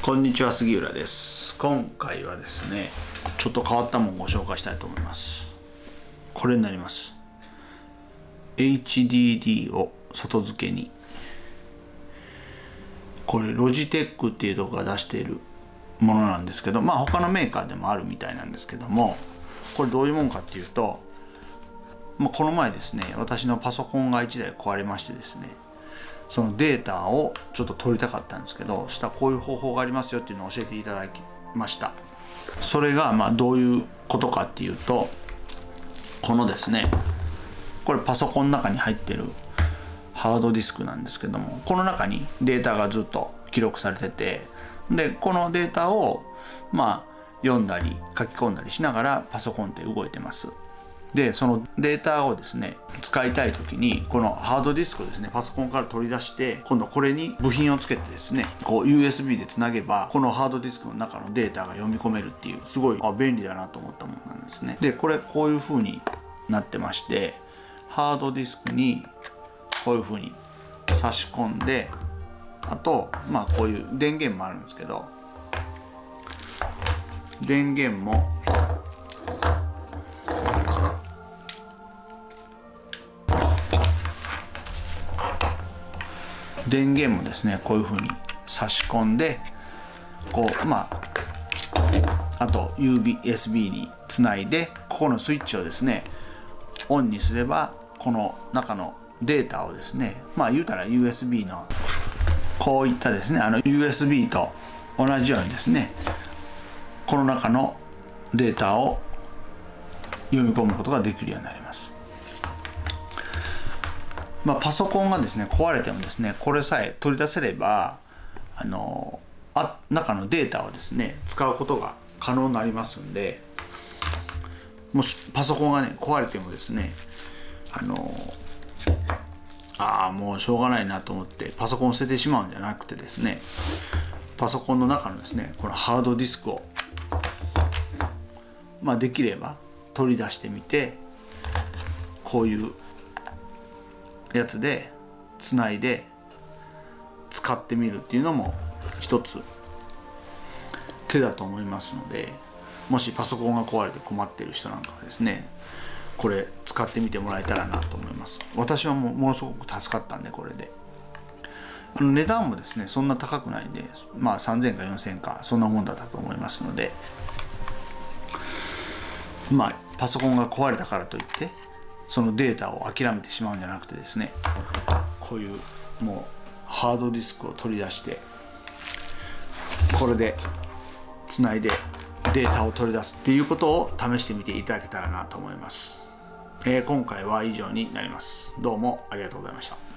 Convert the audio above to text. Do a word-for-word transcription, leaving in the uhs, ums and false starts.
こんにちは、杉浦です。今回はですね、ちょっと変わったものをご紹介したいと思います。これになります。エイチディーディー を外付けに。これロジテックっていうところが出しているものなんですけど、まあ他のメーカーでもあるみたいなんですけども、これどういうもんかっていうと、まあ、この前ですね、私のパソコンがいちだい壊れましてですね、そのデータをちょっと取りたかったんですけど、そしたらこういう方法がありますよっていうのを教えていただきました。それがまあどういうことかっていうと、このですね、これパソコンの中に入ってるハードディスクなんですけども、この中にデータがずっと記録されてて、でこのデータをまあ読んだり書き込んだりしながらパソコンって動いてます。でそのデータをですね使いたい時にこのハードディスクをですねパソコンから取り出して、今度これに部品をつけてですねこう ユーエスビー でつなげばこのハードディスクの中のデータが読み込めるっていう、すごいあ便利だなと思ったものなんですね。でこれこういう風になってまして、ハードディスクにこういう風に差し込んで、あとまあこういう電源もあるんですけど、電源も電源もですねこういう風に差し込んで、こうまああと ユーエスビー につないで、ここのスイッチをですねオンにすれば、この中のデータをですね、まあ言うたら ユーエスビー のこういったですねあの ユーエスビー と同じようにですねこの中のデータを読み込むことができるようになります。まあ、パソコンがですね壊れてもですねこれさえ取り出せれば、あのあ中のデータをですね使うことが可能になりますんで、もしパソコンがね壊れてもですねあのああもうしょうがないなと思ってパソコンを捨ててしまうんじゃなくてですね、パソコンの中のですねこのハードディスクをまあできれば取り出してみて、こういうやつでつないで使ってみるっていうのも一つ手だと思いますので、もしパソコンが壊れて困っている人なんかはですねこれ使ってみてもらえたらなと思います。私はもうものすごく助かったんで、これであの値段もですねそんな高くないんで、まあさんぜんえんかよんせんえんかそんなもんだったと思いますので、まあパソコンが壊れたからといってそのデータを諦めてしまうんじゃなくてですね、こういうもうハードディスクを取り出してこれでつないでデータを取り出すっていうことを試してみていただけたらなと思います。えー、今回は以上になります。どうもありがとうございました。